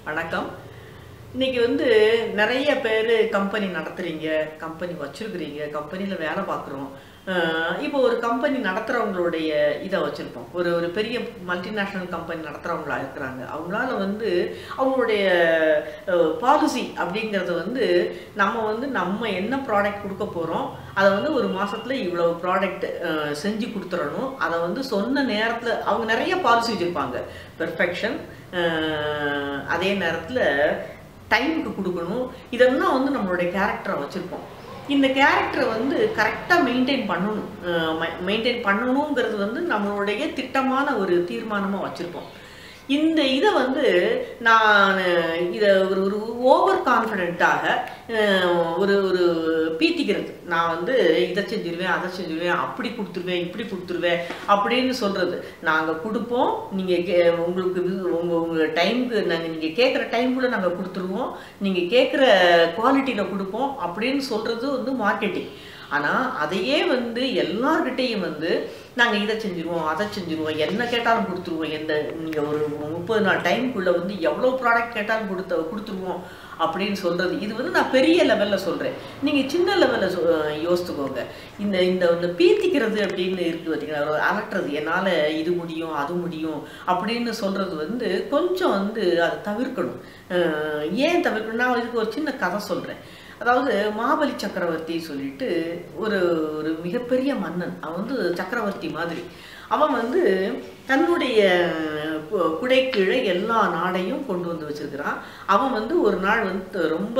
வணக்கம். இன்னைக்கு நிறைய பேர் கம்பெனி நடத்துறீங்க, கம்பெனி வச்சிருக்கிறீங்க, கம்பெனில வேலை பார்க்குறோம். இப்போ ஒரு கம்பெனி நடத்துறவங்களுடைய இதை வச்சிருப்போம். ஒரு ஒரு பெரிய மல்டிநேஷனல் கம்பெனி நடத்துறவங்களா இருக்கிறாங்க. அவங்களால அவங்களுடைய பாலிசி அப்படிங்கிறது நம்ம என்ன ப்ராடக்ட் கொடுக்க போகிறோம், அதை ஒரு மாசத்துல இவ்வளவு ப்ராடக்ட் செஞ்சு கொடுத்துடணும். அதை சொன்ன நேரத்தில் அவங்க நிறைய பாலிசி வச்சுருப்பாங்க. பெர்ஃபெக்ஷன், அதே நேரத்தில் டைமுக்கு கொடுக்கணும். இதெல்லாம் நம்மளுடைய கேரக்டரை வச்சுருப்போம். இந்த கேரக்டரை கரெக்டாக மெயின்டைன் பண்ணணுங்கிறது நம்மளுடைய திட்டமான ஒரு தீர்மானமாக வச்சுருப்போம். இந்த இதை நான் இதை ஒரு ஒரு ஓவர் கான்ஃபிடென்ட்டாக ஒரு ஒரு பீத்திக்கிறது. நான் இதை செஞ்சிருவேன், அதை செஞ்சிருவேன், அப்படி கொடுத்துருவேன், இப்படி கொடுத்துருவேன் அப்படின்னு சொல்கிறது. நாங்கள் கொடுப்போம், நீங்கள் உங்களுக்கு உங்கள் டைமுக்கு நீங்கள் கேட்குற டைமுக்குள்ளே நாங்கள் கொடுத்துருவோம், நீங்கள் கேட்குற குவாலிட்டியில் கொடுப்போம் அப்படின்னு சொல்கிறது மார்க்கெட்டிங். ஆனால் அதையே எல்லார்கிட்டையும் நாங்கள் இதை செஞ்சுருவோம், அதை செஞ்சுருவோம், என்ன கேட்டாலும் கொடுத்துருவோம், நீங்கள் ஒரு 30 நாள் டைமுக்குள்ளே எவ்வளோ ப்ராடக்ட் கேட்டாலும் கொடுத்துருவோம் அப்படின்னு சொல்கிறது. இது நான் பெரிய லெவலில் சொல்கிறேன். நீங்கள் சின்ன லெவலில் யோசித்துக்கோங்க. இந்த இந்த பீத்திக்கிறது அப்படின்னு இருக்குது பார்த்தீங்களா, அலட்டுறது, என்னால் இது முடியும் அது முடியும் அப்படின்னு சொல்கிறது கொஞ்சம் அதை தவிர்க்கணும். ஏன் தவிர்க்கணும்? நான் இதுக்கு ஒரு சின்ன கதை சொல்கிறேன். அதாவது மாபலி சக்கரவர்த்தி சொல்லிட்டு ஒரு ஒரு மிகப்பெரிய மன்னன். அவன் சக்கரவர்த்தி மாதிரி. அவன் தன்னுடைய குடைக்கீழே எல்லா நாடையும் கொண்டு வச்சிருக்கிறான். அவன் ஒரு நாள் ரொம்ப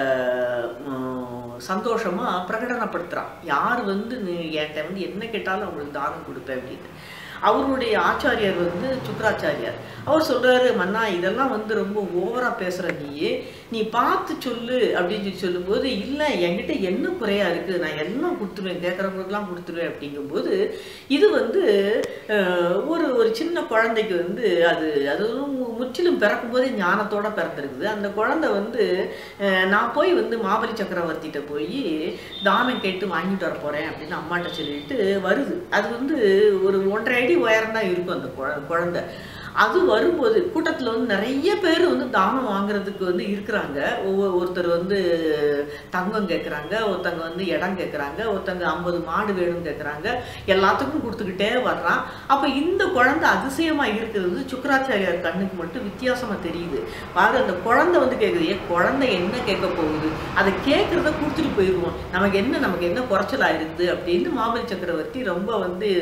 சந்தோஷமாக பிரகடனப்படுத்துகிறான். யார் என்கிட்ட என்ன கேட்டாலும் அவங்களுக்கு தானம் கொடுப்பேன் அப்படின்னு. அவருடைய ஆச்சாரியார் சுக்கராச்சாரியார். அவர் சொல்கிறாரு, மன்னா இதெல்லாம் ரொம்ப ஓவராக பேசுகிற நீ பார்த்து சொல்லு அப்படின்னு சொல்லும்போது, இல்லை என்கிட்ட என்ன குறையாக இருக்குது, நான் எல்லாம் கொடுத்துருவேன், கேட்குறவங்களுக்கெல்லாம் கொடுத்துருவேன் அப்படிங்கும்போது, இது ஒரு ஒரு சின்ன குழந்தைக்கு அது முற்றிலும் பிறக்கும்போதே ஞானத்தோடு பிறந்திருக்குது. அந்த குழந்தை நான் போய் மாபலி சக்கரவர்த்திகிட்ட போய் தானம் கேட்டு வாங்கிட்டு வர போகிறேன் அப்படின்னு அம்மாட்ட சொல்லிட்டு வருது. அது ஒரு 1.5 அடி உயரம் தான் இருக்கும் அந்த குழந்தை. அது வரும்போது கூட்டத்தில் நிறைய பேர் தானம் வாங்குறதுக்கு இருக்கிறாங்க. ஒருத்தர் தங்கம் கேட்குறாங்க, ஒருத்தங்க இடம் கேட்குறாங்க, ஒருத்தங்க 50 மாடு வேணும் கேட்குறாங்க. எல்லாத்துக்கும் கொடுத்துக்கிட்டே வர்றான். அப்போ இந்த குழந்தை அதிசயமாக இருக்கிறது சுக்கராச்சாரியார் கண்ணுக்கு மட்டும் வித்தியாசமாக தெரியுது. பாரு, அந்த குழந்தை கேட்குது, குழந்தை என்ன கேட்க போகுது, அதை கேட்குறத கொடுத்துட்டு போயிடுவோம், நமக்கு என்ன குறைச்சலாக இருக்குது அப்படின்னு மாபலி சக்கரவர்த்தி ரொம்ப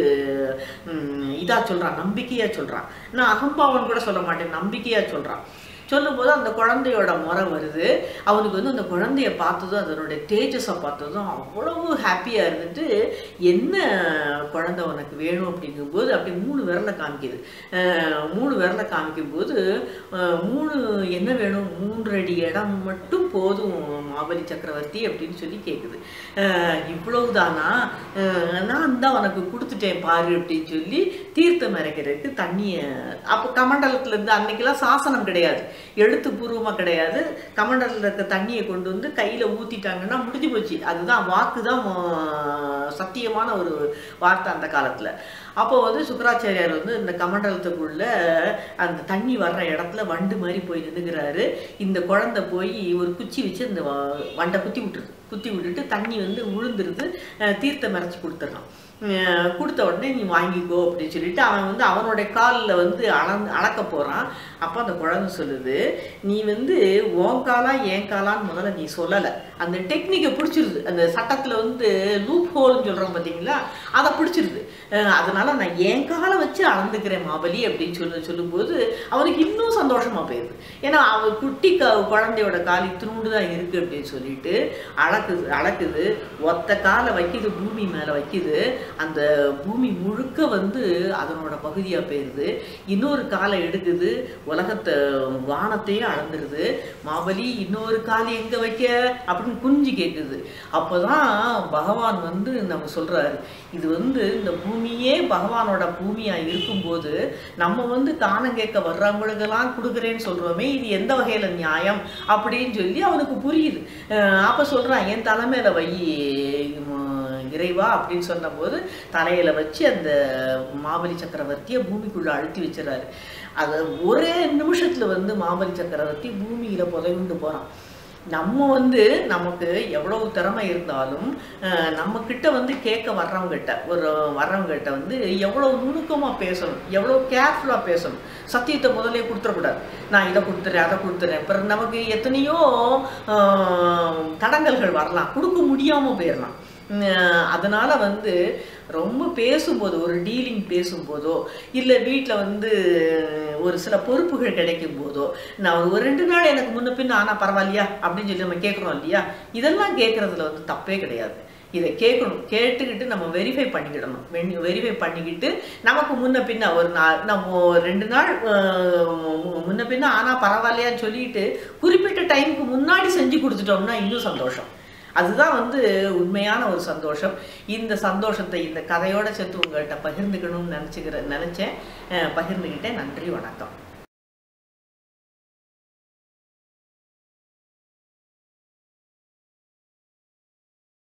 இதாக சொல்கிறான், நம்பிக்கையாக சொல்கிறான். நான் அகம்பாவன் கூட சொல்ல மாட்டேன், நம்பிக்கையா சொல்றான். சொல்லும்போது அந்த குழந்தையோட முறை வருது. அவனுக்கு அந்த குழந்தைய பார்த்ததும் அதனுடைய தேஜஸை பார்த்ததும் அவ்வளவு ஹாப்பியா இருந்துட்டு, என்ன குழந்தை உனக்கு வேணும் அப்படிங்கும்போது அப்படி 3 விரலை காமிக்குது. 3 விரலை காமிக்கும் போது 3 என்ன வேணும், 3 அடி இடம் மட்டும் போதும் மாபலி சக்கரவர்த்தி அப்படின்னு சொல்லி கேட்குது. இவ்வளவுதானா, நான் தான் உனக்கு கொடுத்துட்டேன் பாரு அப்படின்னு சொல்லி தீர்த்தம் இறைக்கிறதுக்கு தண்ணியை, அப்போ கமண்டலத்துல இருந்து அன்னைக்கெல்லாம் சாசனம் கிடையாது, எழுத்துப்பூர்வமாக கிடையாது. கமண்டலத்தில் இருக்க தண்ணியை கொண்டு கையில் ஊற்றிட்டாங்கன்னா முடிஞ்சு போச்சு. அதுதான் வாக்கு தான் சத்தியமான ஒரு வார்த்தை அந்த காலத்தில். அப்போ சுக்கராச்சாரியார் இந்த கமண்டலத்துக்குள்ள அந்த தண்ணி வர்ற இடத்துல வண்டு மாதிரி போய் நின்றுக்கிறாரு. இந்த குழந்தை போய் ஒரு குச்சி வச்சு அந்த வண்டை குத்தி விட்டுட்டு தண்ணி உழுந்துருது. தீர்த்தம் இறைச்சி கொடுத்துட்றான். கொடுத்த உடனே நீ வாங்கிக்கோ அப்படின்னு சொல்லிட்டு அவன் அவனுடைய காலில் அளக்க போகிறான். அப்போ அந்த குழந்தை சொல்லுது, நீ உன் காலா என் காலான்னு முதல்ல நீ சொல்லலை. அந்த டெக்னிக்கை பிடிச்சிருது. அந்த சட்டத்தில் லூப் ஹோல்னு சொல்கிறோம் பார்த்தீங்களா, அதை பிடிச்சிருது. அதனால நான் என் காலை வச்சு அளந்துக்கிறேன் மாபலி அப்படின்னு சொல்லும்போது அவனுக்கு இன்னும் சந்தோஷமாக போயிடுது. ஏன்னா அவன் குட்டி குழந்தையோட கால் இத்தினூண்டு தான் இருக்குது அப்படின்னு சொல்லிட்டு அளக்குது. ஒத்த காலை வைக்குது, பூமி மேலே வைக்குது. அந்த பூமி முழுக்க அதனோட பகுதியாக போயிடுது. இன்னொரு காலை எடுக்குது, உலகத்தை வானத்தையே அளந்துருது. மாபலி இன்னொரு காலை எங்கே வைக்க அப்படின்னு குஞ்சு கேட்குது. அப்போதான் பகவான் நம்ம சொல்கிறாரு, இது இந்த பூமியே பகவானோட பூமியாக இருக்கும்போது நம்ம தானம் கேட்க வர்றவங்களுக்கெல்லாம் கொடுக்குறேன்னு சொல்கிறோமே, இது எந்த வகையில் நியாயம் அப்படின்னு சொல்லி அவனுக்கு புரியுது. அப்போ சொல்கிறான், என் தலைமையில் வை இறைவா அப்படின்னு சொன்னபோது தலையில வச்சு அந்த மாபலி சக்கரவர்த்தியை பூமிக்குள்ள அழுத்தி வச்சிடறாரு. அது ஒரே நிமிஷத்துல வந்து மாபலி சக்கரவர்த்தி பூமியில புதையுண்டு போறான். நம்ம வந்து நமக்கு எவ்வளவு திறமை இருந்தாலும் நம்ம கிட்ட வந்து கேட்க வர்றவங்ககிட்ட வந்து எவ்வளவு நுணுக்கமா பேசணும், எவ்வளவு கேர்ஃபுல்லா பேசணும். சத்தியத்தை முதலே கொடுத்துடக்கூடாது. நான் இதை கொடுத்துறேன் அதை கொடுத்துறேன். அப்புறம் நமக்கு எத்தனையோ தடங்கல்கள் வரலாம், கொடுக்க முடியாம போயிடலாம். அதனால வந்து ரொம்ப பேசும்போது, ஒரு டீலிங் பேசும்போதோ இல்லை வீட்டில் வந்து ஒரு சில பொறுப்புகள் கிடைக்கும் போதோ, நான் ஒரு 2 நாள் எனக்கு முன்ன பின்ன ஆனால் பரவாயில்லையா அப்படின்னு சொல்லி நம்ம கேட்குறோம் இல்லையா, இதெல்லாம் கேட்குறதுல வந்து தப்பே கிடையாது. இதை கேட்கணும், கேட்டுக்கிட்டு நம்ம வெரிஃபை பண்ணிக்கிடணும். வெரிஃபை பண்ணிக்கிட்டு நமக்கு முன்ன பின்ன நம்ம 2 நாள் முன்ன பின்ன ஆனால் பரவாயில்லையான்னு சொல்லிட்டு குறிப்பிட்ட டைமுக்கு முன்னாடி செஞ்சு கொடுத்துட்டோம்னா இன்னும் சந்தோஷம். அதுதான் வந்து உண்மையான ஒரு சந்தோஷம். இந்த சந்தோஷத்தை இந்த கதையோட சேர்த்து உங்கள்கிட்ட பகிர்ந்துக்கணும்னு நினச்சேன். பகிர்ந்துக்கிட்டேன். நன்றி, வணக்கம்.